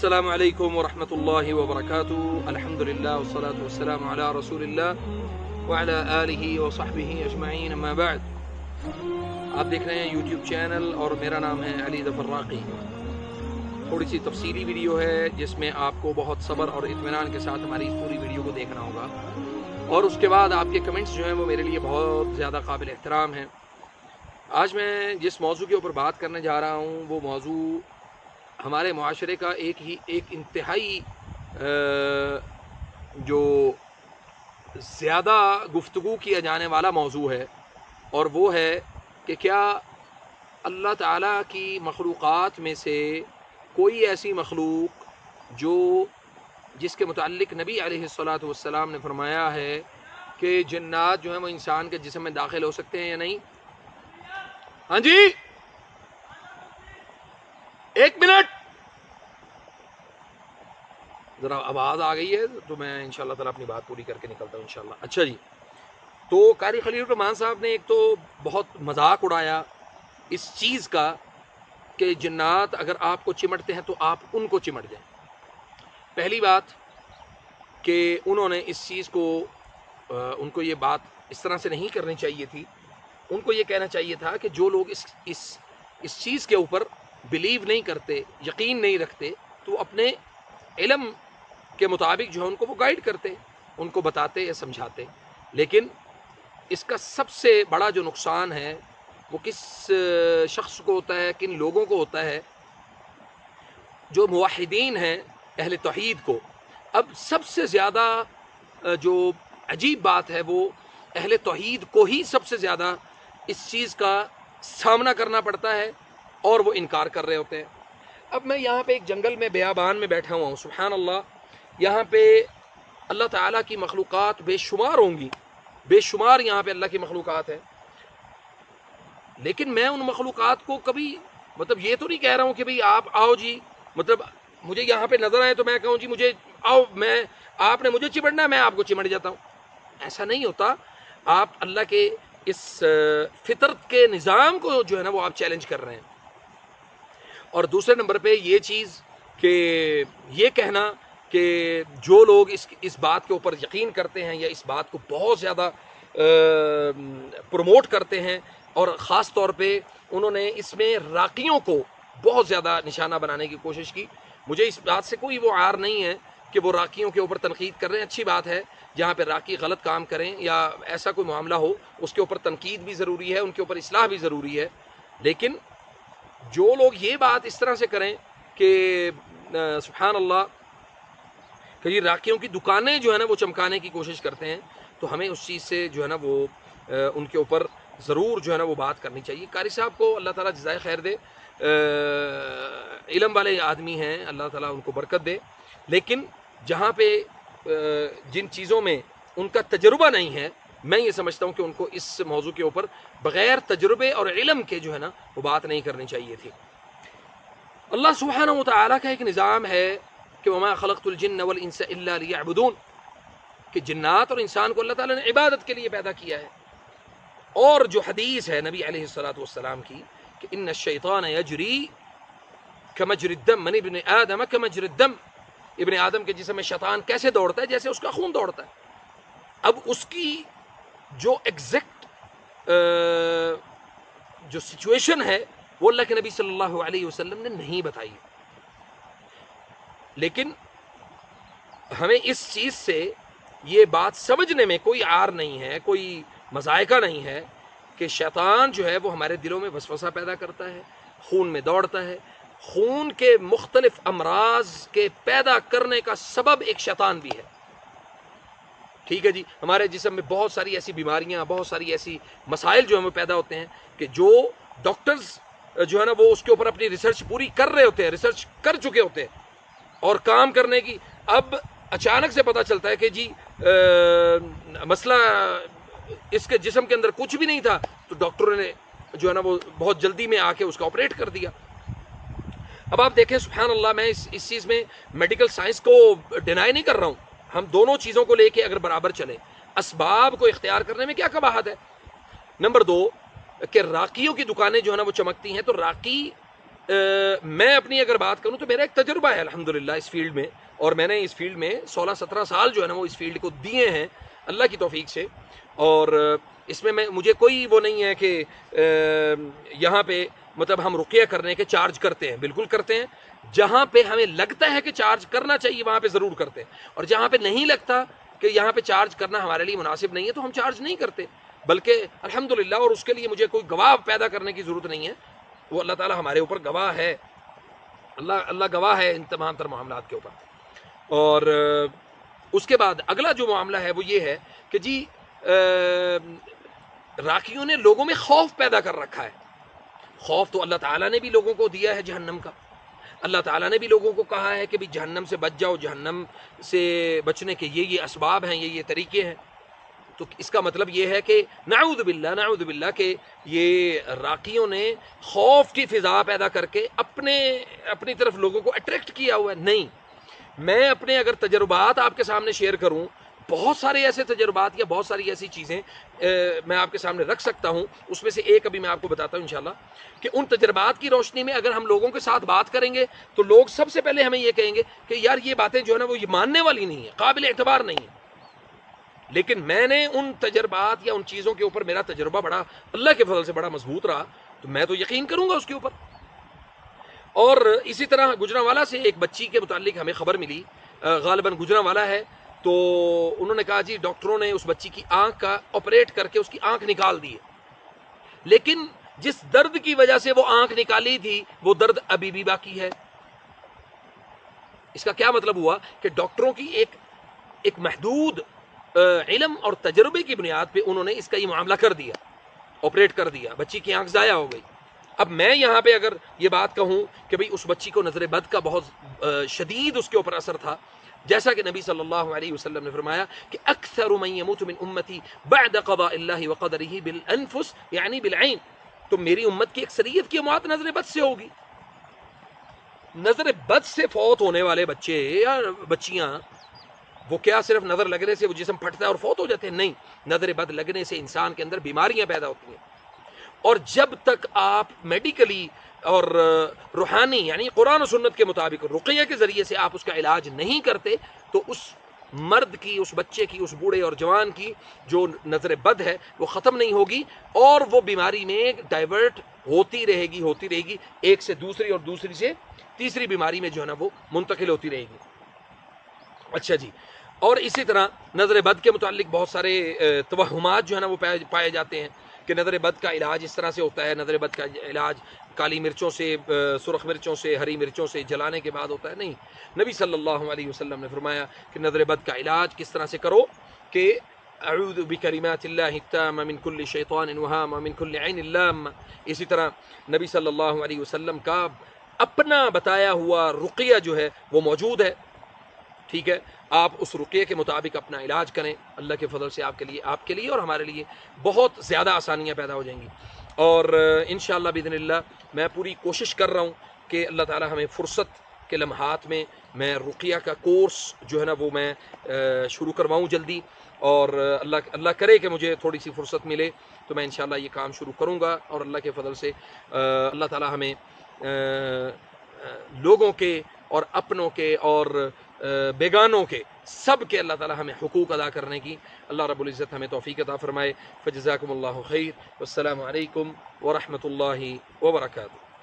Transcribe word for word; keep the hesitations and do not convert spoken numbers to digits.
अस्सलामु अलैकुम वरहमतुल्लाहि वबरकातुहू। अल्हम्दुलिल्लाह वस्सलातु वस्सलामु अला रसूलिल्लाह व अला आलिहि व सहबिहि अजमईन, अम्मा बाद। आप देख रहे हैं यूट्यूब चैनल और मेरा नाम है अली ज़फ़र राक़ी। थोड़ी सी तफसीली वीडियो है जिसमें आपको बहुत सब्र और इत्मीनान के साथ हमारी इस पूरी वीडियो को देखना होगा, और उसके बाद आपके कमेंट्स जो हैं वो मेरे लिए बहुत ज़्यादा काबिल एहतराम हैं। आज मैं जिस मौजू के ऊपर बात करने जा रहा हूँ वो मौजू हमारे मुआशरे का एक ही एक इंतहाई जो ज़्यादा गुफ्तगू किया जाने वाला मौजू है, और वो है कि क्या अल्लाह ताला की मखलूक़ात में से कोई ऐसी मखलूक जो जिसके मुताल्लिक नबी अलैहिस्सलातु वस्सलाम ने फरमाया है कि जिन्नात जो है वो इंसान के जिस्म में दाखिल हो सकते हैं या नहीं। हाँ जी, एक मिनट, ज़रा आवाज़ आ गई है तो मैं इंशाअल्लाह ताला अपनी बात पूरी करके निकलता हूँ इंशाअल्लाह। अच्छा जी, तो कारी खलील रहमान साहब ने एक तो बहुत मजाक उड़ाया इस चीज़ का कि जिन्नात अगर आपको चिमटते हैं तो आप उनको चिमट जाएं। पहली बात कि उन्होंने इस चीज़ को आ, उनको ये बात इस तरह से नहीं करनी चाहिए थी। उनको ये कहना चाहिए था कि जो लोग इस इस इस चीज़ के ऊपर बिलीव नहीं करते, यकीन नहीं रखते, तो अपने इल्म के मुताबिक जो है उनको वो गाइड करते, उनको बताते या समझाते। लेकिन इसका सबसे बड़ा जो नुकसान है वो किस शख्स को होता है, किन लोगों को होता है, जो मुवाहिदीन हैं, अहले तौहीद को। अब सबसे ज़्यादा जो अजीब बात है वो अहले तौहीद को ही सबसे ज़्यादा इस चीज़ का सामना करना पड़ता है और वो इनकार कर रहे होते हैं। अब मैं यहाँ पे एक जंगल में बियाबान में बैठा हुआ हूँ, सुभान अल्लाह, यहाँ पे अल्लाह ताला की मखलूक़ात बेशुमार होंगी, बेशुमार यहाँ पे अल्लाह की मखलूक़ात है। लेकिन मैं उन मखलूक़ात को कभी मतलब ये तो नहीं कह रहा हूँ कि भाई आप आओ जी, मतलब मुझे यहाँ पे नज़र आए तो मैं कहूँ जी मुझे आओ, मैं आपने मुझे चिमटना है, मैं आपको चिमट जाता हूँ। ऐसा नहीं होता। आप अल्लाह के इस फितरत के निज़ाम को जो है ना वो आप चैलेंज कर रहे हैं। और दूसरे नंबर पे ये चीज़ कि ये कहना कि जो लोग इस इस बात के ऊपर यकीन करते हैं या इस बात को बहुत ज़्यादा प्रमोट करते हैं, और ख़ास तौर पे उन्होंने इसमें राकियों को बहुत ज़्यादा निशाना बनाने की कोशिश की। मुझे इस बात से कोई वो आर नहीं है कि वो राकियों के ऊपर तनकीद कर रहे हैं। अच्छी बात है, जहाँ पे राकी गलत काम करें या ऐसा कोई मामला हो उसके ऊपर तनकीद भी ज़रूरी है, उनके ऊपर इस्लाह भी ज़रूरी है। लेकिन जो लोग ये बात इस तरह से करें कि सुभान अल्लाह कि ये राकियों की दुकानें जो है ना वो चमकाने की कोशिश करते हैं, तो हमें उस चीज़ से जो है ना वो उनके ऊपर ज़रूर जो है ना वो बात करनी चाहिए। कारी साहब को अल्लाह ताला जज़ाए खैर दे, इल्म वाले आदमी हैं, अल्लाह ताला उनको बरकत दे। लेकिन जहाँ पे जिन चीज़ों में उनका तजुर्बा नहीं है, मैं ये समझता हूँ कि उनको इस मौजू के ऊपर बग़ैर तजुर्बे और इल्म के जो है ना वो बात नहीं करनी चाहिए थी। अल्लाह सुब्हानहू व तआला का एक निज़ाम है कि वमा खलक़तुल जिन्न वल इंसा इल्ला लियअबुदून, कि जिन्नात और इंसान को अल्लाह ताला ने इबादत के लिए पैदा किया है। और जो हदीस है नबी अलैहिस्सलातु वस्सलाम की कि इन्न शैतान यजरी कमजरिद्दम मन इब्न आदम कमजरिद्दम, इब्न आदम के जिस्म में शैतान कैसे दौड़ता है जैसे उसका खून दौड़ता है। अब उसकी जो एग्जैक्ट जो सिचुएशन है वो अल्लाह के नबी सल्लल्लाहु अलैहि वसल्लम ने नहीं बताई। लेकिन हमें इस चीज़ से ये बात समझने में कोई आर नहीं है, कोई मज़ायका नहीं है कि शैतान जो है वो हमारे दिलों में वसवसा पैदा करता है, खून में दौड़ता है। खून के मुख्तलिफ अमराज के पैदा करने का सबब एक शैतान भी है। ठीक है जी, हमारे जिस्म में बहुत सारी ऐसी बीमारियां, बहुत सारी ऐसी मसाइल जो है वो पैदा होते हैं कि जो डॉक्टर्स जो है ना वो उसके ऊपर अपनी रिसर्च पूरी कर रहे होते हैं, रिसर्च कर चुके होते हैं और काम करने की, अब अचानक से पता चलता है कि जी आ, मसला इसके जिस्म के अंदर कुछ भी नहीं था, तो डॉक्टरों ने जो है ना वो बहुत जल्दी में आके उसका ऑपरेट कर दिया। अब आप देखें सुभान अल्लाह, मैं इस इस चीज़ में मेडिकल साइंस को डिनाई नहीं कर रहा हूँ। हम दोनों चीज़ों को लेके अगर बराबर चले, असबाब को इख्तियार करने में क्या कबाहत है। नंबर दो कि राकियों की दुकानें जो है ना वो चमकती हैं, तो राकी میں اپنی اگر بات کروں تو میرا ایک تجربہ ہے الحمدللہ اس فیلڈ میں، اور میں نے اس فیلڈ میں سولہ سترہ سال جو ہے نا وہ اس فیلڈ کو دیے ہیں اللہ کی توفیق سے، اور اس میں میں مجھے کوئی وہ نہیں ہے کہ یہاں پہ مطلب ہم رقیہ کرنے کے چارج کرتے ہیں، بالکل کرتے ہیں، جہاں پہ ہمیں لگتا ہے کہ چارج کرنا چاہیے وہاں پہ ضرور کرتے ہیں، اور جہاں پہ نہیں لگتا کہ یہاں پہ چارج کرنا ہمارے لیے مناسب نہیں ہے تو ہم چارج نہیں کرتے، بلکہ الحمدللہ، اور اس کے لیے مجھے کوئی گواہ پیدا کرنے کی ضرورت نہیں ہے، وہ اللہ تعالیٰ ہمارے اوپر گواہ ہے، اللہ اللہ گواہ ہے ان تمام تر معاملات کے اوپر۔ اور اس کے بعد اگلا جو معاملہ ہے وہ یہ ہے کہ جی راکیوں نے لوگوں میں خوف پیدا کر رکھا ہے۔ خوف تو اللہ تعالیٰ نے بھی لوگوں کو دیا ہے جہنم کا، اللہ تعالیٰ نے بھی لوگوں کو کہا ہے کہ بھی جہنم سے بچ جاؤ، جہنم سے بچنے کے یہ یہ اسباب ہیں، یہ یہ طریقے ہیں۔ تو اس کا مطلب یہ ہے کہ نعوذ باللہ نعوذ باللہ کہ یہ راکیوں نے خوف کی فضا پیدا کر کے اپنے اپنی طرف لوگوں کو اٹریکٹ کیا ہوا ہے۔ نہیں، میں اپنے اگر تجربات آپ کے سامنے شیئر کروں، بہت سارے ایسے تجربات یا بہت ساری ایسی چیزیں میں آپ کے سامنے رکھ سکتا ہوں، اس میں سے ایک ابھی میں آپ کو بتاتا ہوں انشاءاللہ، کہ ان تجربات کی روشنی میں اگر ہم لوگوں کے ساتھ بات کریں گے تو لوگ سب سے پہلے ہمیں یہ کہیں گے کہ یار یہ باتیں جو ہے نا وہ یہ ماننے والی نہیں ہیں، قابل اعتبار نہیں ہیں۔ لیکن میں نے ان تجربات یا ان چیزوں کے اوپر میرا تجربہ بڑا اللہ کے فضل سے بڑا مضبوط رہا، تو میں تو یقین کروں گا اس کے اوپر۔ اور اسی طرح گجرانوالہ سے ایک بچی کے متعلق ہمیں خبر ملی، غالباً گجرانوالہ ہے، تو انہوں نے کہا جی ڈاکٹروں نے اس بچی کی آنکھ کا آپریٹ کر کے اس کی آنکھ نکال دی ہے، لیکن جس درد کی وجہ سے وہ آنکھ نکالی تھی وہ درد ابھی بھی باقی ہے۔ اس کا کیا مطلب ہوا کہ ڈاکٹروں کی ایک ایک محدود علم اور تجربے کی بنیاد پہ انہوں نے اس کا یہ معاملہ کر دیا، آپریٹ کر دیا، بچی کی آنکھ ضائع ہو گئی۔ اب میں یہاں پہ اگر یہ بات کہوں کہ بھئی اس بچی کو نظر بد کا بہت شدید اس کے اوپر اثر تھا، جیسا کہ نبی صلی اللہ علیہ وسلم نے فرمایا کہ اکثر من یموت من امتی بعد قضاء اللہ وقدرہ بالانفس یعنی بالعین، تو میری امت کی اکثریت کی موت نظر بد سے ہوگی۔ نظر بد سے فوت ہونے والے بچے یا بچیاں، وہ کیا صرف نظر لگنے سے وہ جسم پھٹتا ہے اور فوت ہو جاتے ہیں؟ نہیں، نظر بد لگنے سے انسان کے اندر بیماریاں پیدا ہوتی ہیں، اور جب تک آپ میڈیکلی اور روحانی یعنی قرآن و سنت کے مطابق رقیہ کے ذریعے سے آپ اس کا علاج نہیں کرتے تو اس مرد کی، اس بچے کی، اس بوڑھے اور جوان کی جو نظر بد ہے وہ ختم نہیں ہوگی، اور وہ بیماری میں ڈائیورٹ ہوتی رہے گی ہوتی رہے گی ایک سے دوسری اور دوسری سے تیسری بیماری میں جو ہے نا وہ منتقل ہوتی رہے گی۔ اچھا جی، اور اسی طرح نظر بد کے متعلق بہت سارے توہمات جو ہے نا وہ پائے جاتے ہیں کہ نظر بد کا علاج اس طرح سے ہوتا ہے، نظر بد کا علاج کالی مرچوں سے، سرخ مرچوں سے، ہری مرچوں سے جلانے کے بعد ہوتا ہے۔ نہیں، نبی صلی اللہ علیہ وسلم نے فرمایا کہ نظر بد کا علاج کس طرح سے کرو کہ اعوذ بکلمات اللہ التامہ من کل شیطان وہامہ من کل عین لامہ۔ اسی طرح نبی صلی اللہ علیہ وسلم کا اپنا بتایا ہوا رقیہ جو ہے وہ موجود ہے، ٹھیک ہے، آپ اس رقیہ کے مطابق اپنا علاج کریں، اللہ کے فضل سے آپ کے لیے آپ کے لیے اور ہمارے لیے بہت زیادہ آسانیاں پیدا ہو جائیں گی۔ اور انشاءاللہ باذن اللہ میں پوری کوشش کر رہا ہوں کہ اللہ تعالی ہمیں فرصت کے لمحات میں میں رقیہ کا کورس جو ہے نا وہ میں شروع کرواؤں جلدی، اور اللہ اللہ کرے کہ مجھے تھوڑی سی فرصت ملے تو میں انشاءاللہ یہ کام شروع کروں گا، اور اللہ کے فضل سے اللہ تعالی ہمیں لوگوں کے اور اپنوں کے اور بیگانوں کے سب کے اللہ تعالی ہمیں حقوق ادا کرنے کی اللہ رب العزت ہمیں توفیق عطا فرمائے۔ فجزاکم اللہ خیر، والسلام علیکم ورحمۃ اللہ وبرکاتہ۔